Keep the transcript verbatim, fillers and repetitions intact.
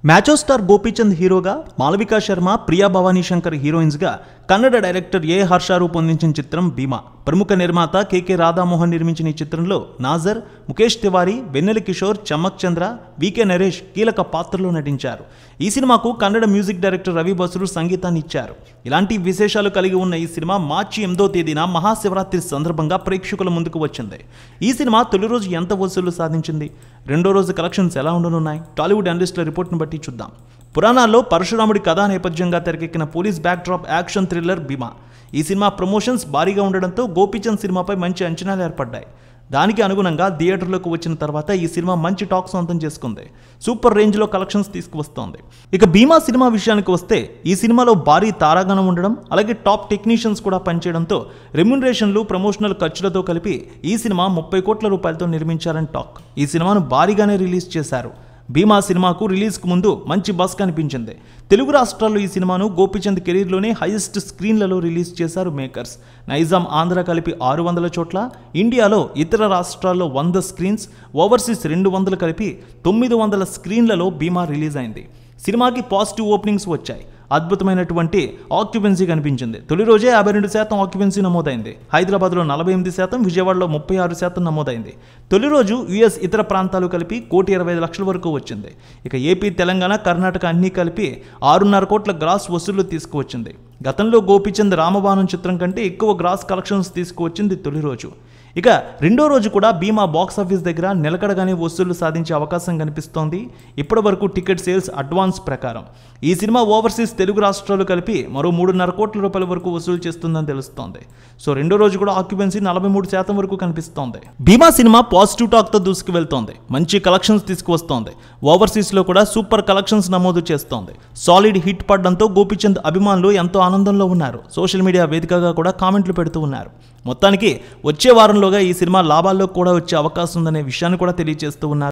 మ్యాచో star Gopichand హీరోగా, మాలవికా శర్మ, ప్రియా భవానీ శంకర్ హీరోయిన్స్గా Kannada director A Harsha రూపొందించిన చిత్రం భీమా. ప్రముఖ నిర్మాత కెకే రాధామోహన్ నిర్మించిన ఈ చిత్రంలో నాజర్, ముఖేష్ తివారీ, వెన్నెల కిషోర్, చమ్మక్ చంద్ర, వికే నరేష్ కీలక పాత్రలో నటించారు. ఈ సినిమాకు కన్నడ మ్యూజిక్ డైరెక్టర్ రవి బసురు సంగీతాన్ని ఇచ్చారు. ఇలాంటి విశేషాలు కలిగి ఉన్న ఈ సినిమా మార్చి ఎనిమిదో తేదీన మహాశివరాత్రి సందర్భంగా ప్రేక్షకుల ముందుకు వచ్చింది. ఈ సినిమా తొలి రోజు ఎంత వసూళ్లు సాధించింది, రెండో రోజు కలెక్షన్స్ ఎలా ఉండనున్నాయి, టాలీవుడ్ అనలిస్టుల రిపోర్ట్ను బట్టి చూద్దాం. పురాణాల్లో పరశురాముడి కథా నేపథ్యంగా తెరకెక్కిన police backdrop action thriller Bheema. ఈ సినిమా ప్రమోషన్స్ భారీగా ఉండడంతో గోపీచంద్ సినిమాపై మంచి అంచనాలు ఏర్పడ్డాయి. దానికి అనుగుణంగా థియేటర్లోకి వచ్చిన తర్వాత ఈ సినిమా మంచి టాక్ సొంతం చేసుకుంది. సూపర్ రేంజ్లో కలెక్షన్స్ తీసుకువస్తోంది. ఇక భీమా సినిమా విషయానికి వస్తే ఈ సినిమాలో భారీ తారాగణం ఉండడం, అలాగే టాప్ టెక్నీషియన్స్ కూడా పనిచేయడంతో రెమ్యునరేషన్లు, ప్రమోషనల్ ఖర్చులతో కలిపి ఈ సినిమా ముప్పై కోట్ల రూపాయలతో నిర్మించారని టాక్. ఈ సినిమాను భారీగానే రిలీజ్ చేశారు. భీమా సినిమాకు రిలీజ్కు ముందు మంచి బస్ కనిపించింది. తెలుగు రాష్ట్రాల్లో ఈ సినిమాను గోపీచంద్ కెరీర్లోనే హైయెస్ట్ స్క్రీన్లలో రిలీజ్ చేశారు మేకర్స్. నైజాం, ఆంధ్ర కలిపి ఆరు వందల చోట్ల, ఇండియాలో ఇతర రాష్ట్రాల్లో వంద స్క్రీన్స్, ఓవర్సీస్ రెండు వందలు కలిపి తొమ్మిది వందల స్క్రీన్లలో భీమా రిలీజ్ అయింది. సినిమాకి పాజిటివ్ ఓపెనింగ్స్ వచ్చాయి. అద్భుతమైనటువంటి ఆక్యుపెన్సీ కనిపించింది. తొలి రోజే యాభై రెండు శాతం ఆక్యుపెన్సీ నమోదైంది. హైదరాబాద్లో నలభై ఎనిమిది శాతం, విజయవాడలో ముప్పై ఆరు శాతం నమోదైంది. తొలి రోజు యుఎస్ ఇతర ప్రాంతాలు కలిపి కోటి ఇరవై ఐదు లక్షల వరకు వచ్చింది. ఇక ఏపీ, తెలంగాణ, కర్ణాటక అన్నీ కలిపి ఆరున్నర కోట్ల గ్రాస్ వసూళ్లు తీసుకువచ్చింది. గతంలో గోపీచంద్ రామబాణం చిత్రం కంటే ఎక్కువ గ్రాస్ కలెక్షన్స్ తీసుకువచ్చింది తొలి రోజు. ఇక రెండో రోజు కూడా భీమా బాక్సాఫీస్ దగ్గర నిలకడగానే వసూళ్లు సాధించే అవకాశం కనిపిస్తోంది. ఇప్పటి వరకు టికెట్ సేల్స్ అడ్వాన్స్ ప్రకారం ఈ సినిమా ఓవర్సీస్ తెలుగు రాష్ట్రాలు కలిపి మరో మూడున్నర కోట్ల రూపాయల వరకు వసూలు చేస్తుందని తెలుస్తోంది. సో రెండో రోజు కూడా ఆక్యుపెన్సీ నలభై మూడు శాతం వరకు కనిపిస్తోంది. భీమా సినిమా పాజిటివ్ టాక్తో దూసుకు వెళ్తోంది. మంచి కలెక్షన్స్ తీసుకువస్తోంది. ఓవర్సీస్లో కూడా సూపర్ కలెక్షన్స్ నమోదు చేస్తోంది. సాలిడ్ హిట్ పడడంతో గోపీచంద్ అభిమానులు ఎంతో ఆనందంలో ఉన్నారు. సోషల్ మీడియా వేదికగా కూడా కామెంట్లు పెడుతూ ఉన్నారు. మొత్తానికి వచ్చే వారంలోగా ఈ సినిమా లాభాల్లో కూడా వచ్చే అవకాశం ఉందనే విషయాన్ని కూడా తెలియజేస్తూ ఉన్నారు.